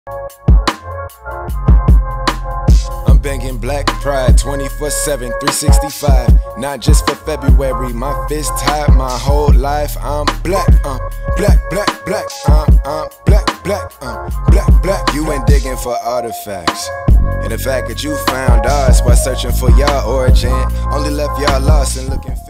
I'm banging black pride 24/7, 365. Not just for February, my fist tied my whole life. I'm black, black, black, black, black, black, black, black. You ain't digging for artifacts. And the fact that you found us while searching for your origin only left y'all lost and looking for